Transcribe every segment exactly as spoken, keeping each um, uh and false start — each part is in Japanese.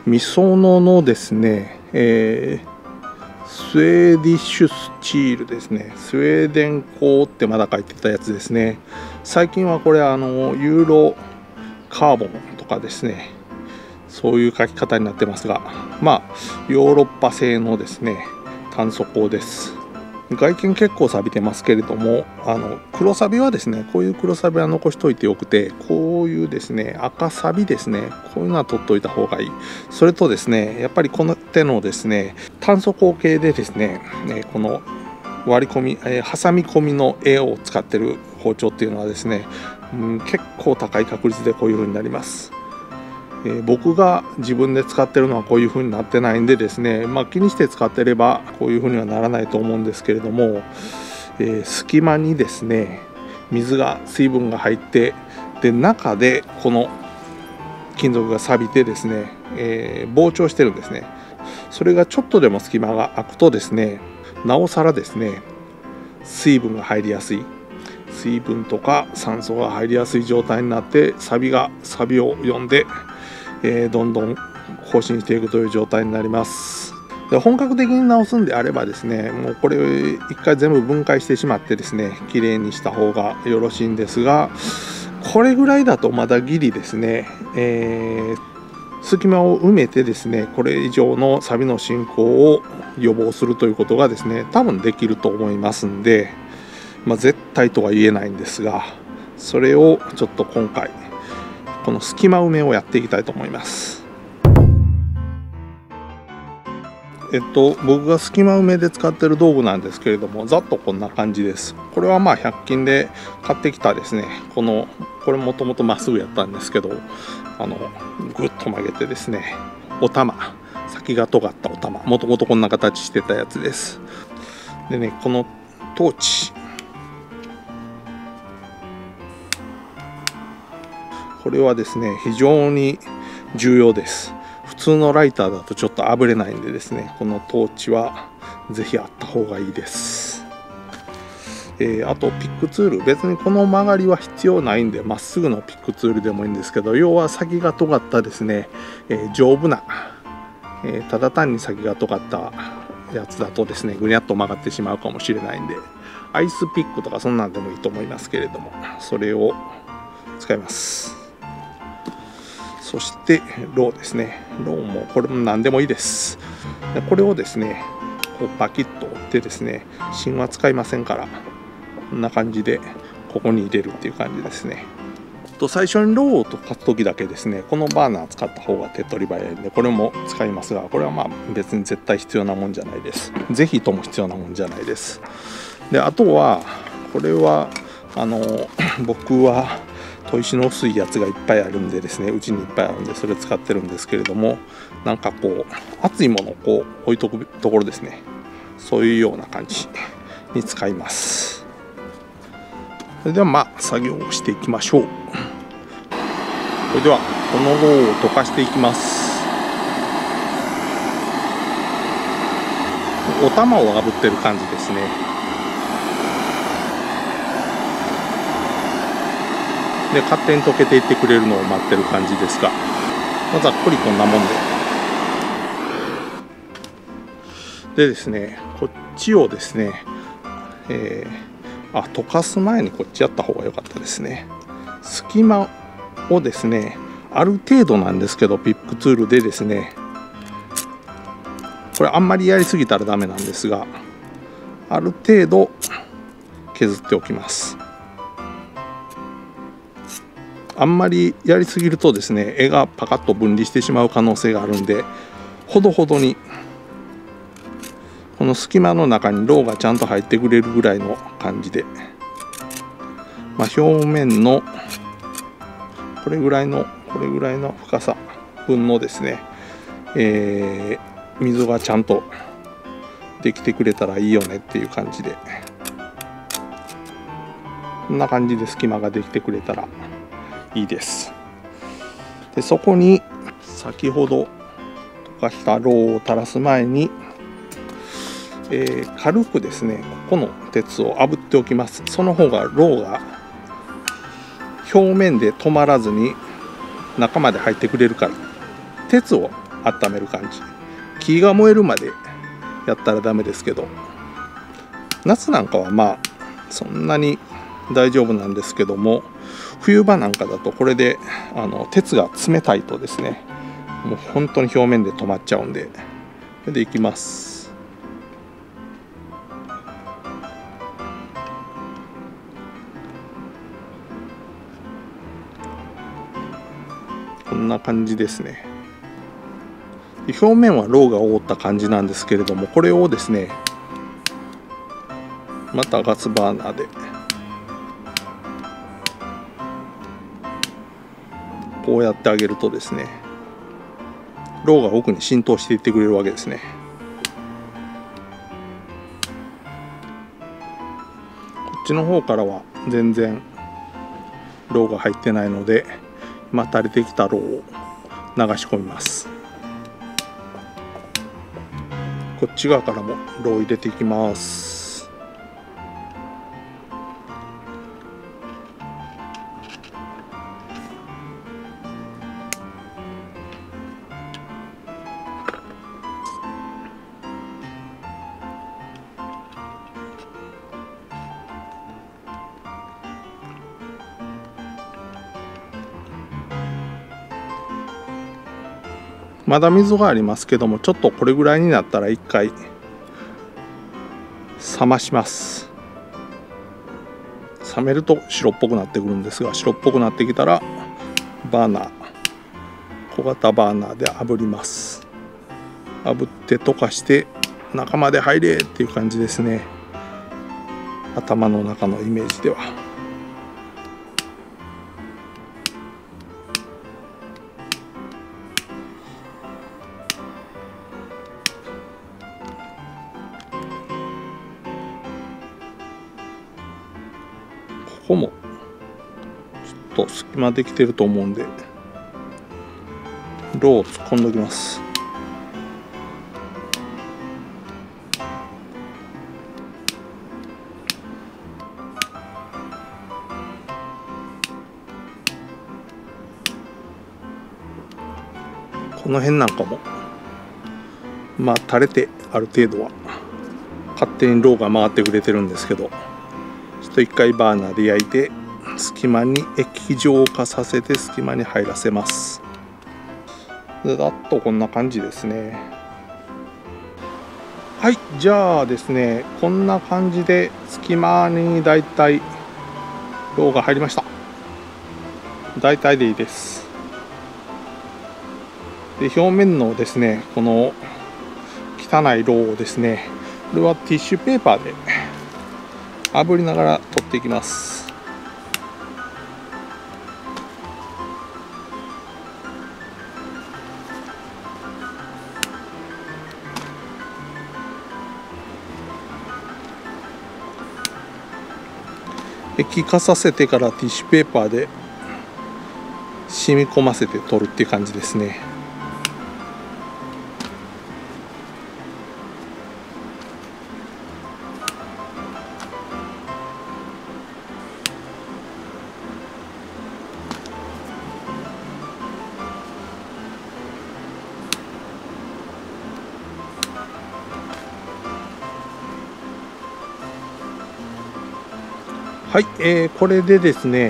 ミソノのですね、えー、スウェーディッシュスチールですね。スウェーデン鋼ってまだ書いてたやつですね。最近はこれあのユーロカーボンとかですね、そういう書き方になってますが、まあヨーロッパ製のですね炭素鋼です。外見結構錆びてますけれども、あの黒錆はですね、こういう黒錆は残しといてよくて、こういうですね赤錆ですね、こういうのは取っといた方がいい。それとですね、やっぱりこの手のですね炭素鋼系でですね、この割り込み、えー、挟み込みの柄を使ってる包丁っていうのはですね、うん、結構高い確率でこういう風になります。えー、僕が自分で使ってるのはこういう風になってないんでですね、まあ、気にして使ってればこういう風にはならないと思うんですけれども、えー、隙間にですね水が水分が入って、で中でこの金属が錆びてですね、えー、膨張してるんですね。それがちょっとでも隙間が空くとですね、なおさらですね水分が入りやすい、水分とか酸素が入りやすい状態になって、サビがサビを読んで、えー、どんどん更新していくという状態になります。で本格的に直すんであればですね、もうこれ一回全部分解してしまってですね、綺麗にした方がよろしいんですが、これぐらいだとまだギリですね、えー、隙間を埋めてですね、これ以上のサビの進行を予防するということがですね多分できると思いますんで、まあ、絶対とは言えないんですが、それをちょっと今回この隙間埋めをやっていきたいと思います。えっと僕が隙間埋めで使ってる道具なんですけれども、ざっとこんな感じです。これはまあひゃく均で買ってきたですね、このこれもともとまっすぐやったんですけど、あのぐっと曲げてですね、お玉、先が尖ったお玉、もともとこんな形してたやつです。でね、このトーチ、これはですね非常に重要です。普通のライターだとちょっとあぶれないんでですね、このトーチはぜひあった方がいいです。えー、あとピックツール、別にこの曲がりは必要ないんでまっすぐのピックツールでもいいんですけど、要は先が尖ったですね、えー、丈夫な、えー、ただ単に先が尖ったやつだとですねぐにゃっと曲がってしまうかもしれないんで、アイスピックとかそんなんでもいいと思いますけれども、それを使います。そしてローですね、ローもこれも何でもいいです。でこれをですねこうパキッと折ってですね、芯は使いませんから、こんな感じでここに入れるっていう感じですね。と最初にローを溶かす時だけですね、このバーナー使った方が手っ取り早いんでこれも使いますが、これはまあ別に絶対必要なもんじゃないです。是非とも必要なもんじゃないです。であとはこれはあの僕は砥石の薄いやつがいっぱいあるんでですね、うちにいっぱいあるんでそれ使ってるんですけれども、なんかこう熱いものをこう置いとくところですね、そういうような感じに使います。それではまあ作業をしていきましょう。それではこのローを溶かしていきます。お玉を炙ってる感じですね。で勝手に溶けていってくれるのを待ってる感じですが、まあ、ざっくりこんなもんで。でですね、こっちをですね、えー、あ溶かす前にこっちやった方が良かったですね。隙間をですねある程度なんですけど、ピックツールでですね、これあんまりやりすぎたらダメなんですが、ある程度削っておきます。あんまりやりすぎるとですね絵がパカッと分離してしまう可能性があるんで、ほどほどにこの隙間の中にローがちゃんと入ってくれるぐらいの感じで、まあ、表面のこれぐらいのこれぐらいの深さ分のですね、えー、溝がちゃんとできてくれたらいいよねっていう感じで、こんな感じで隙間ができてくれたらいいです。でそこに先ほど溶かしたローを垂らす前に、えー、軽くですねここの鉄を炙っておきます。その方がローが表面で止まらずに中まで入ってくれるから。鉄を温める感じ。木が燃えるまでやったらダメですけど、夏なんかはまあそんなに大丈夫なんですけども、冬場なんかだとこれであの鉄が冷たいとですね、もう本当に表面で止まっちゃうんで、これでいきます。こんな感じですね。表面はろうが覆った感じなんですけれども、これをですねまたガスバーナーでこうやってあげるとですね、ろうが奥に浸透していってくれるわけですね。こっちの方からは全然ろうが入ってないので、今垂れてきたろうを流し込みます。こっち側からもろう入れていきます。まだ溝がありますけども、ちょっとこれぐらいになったら一回冷まします。冷めると白っぽくなってくるんですが、白っぽくなってきたらバーナー、小型バーナーで炙ります。炙って溶かして中まで入れっていう感じですね、頭の中のイメージでは。ここもちょっと隙間できてると思うんで、ろうを突っ込んでおきます。この辺なんかもまあ垂れてある程度は勝手にろうが回ってくれてるんですけど、ちょっと一回バーナーで焼いて隙間に液状化させて隙間に入らせます。でだっとこんな感じですね。はい、じゃあですね、こんな感じで隙間にだいたいろうが入りました。だいたいでいいです。で表面のですねこの汚いろうをですね、これはティッシュペーパーで炙りながら取っていきます。液化させてからティッシュペーパーで染み込ませて取るっていう感じですね。はい、えー、これでですね、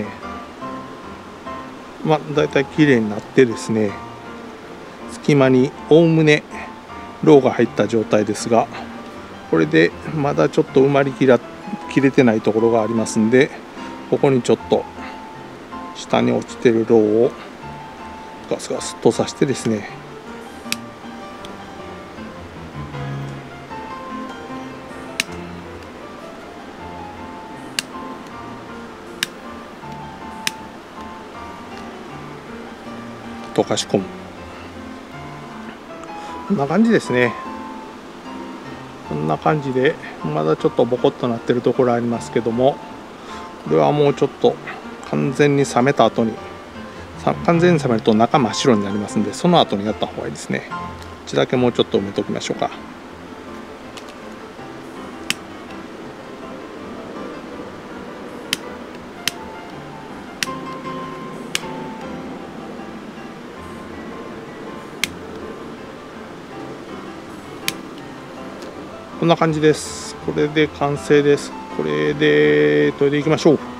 まあだいたい綺麗になってですね、隙間におおむねろうが入った状態ですが、これでまだちょっと埋まりきら切れてないところがありますんで、ここにちょっと下に落ちてるろうをガスガスとさしてですね、溶かし込む。こんな感じですね。こんな感じでまだちょっとボコッとなってるところありますけども、これはもうちょっと完全に冷めた後に、完全に冷めると中真っ白になりますんで、その後にやった方がいいですね。こっちだけもうちょっと埋めておきましょうか。 こんな感じです。これで完成です。これで研いでいきましょう。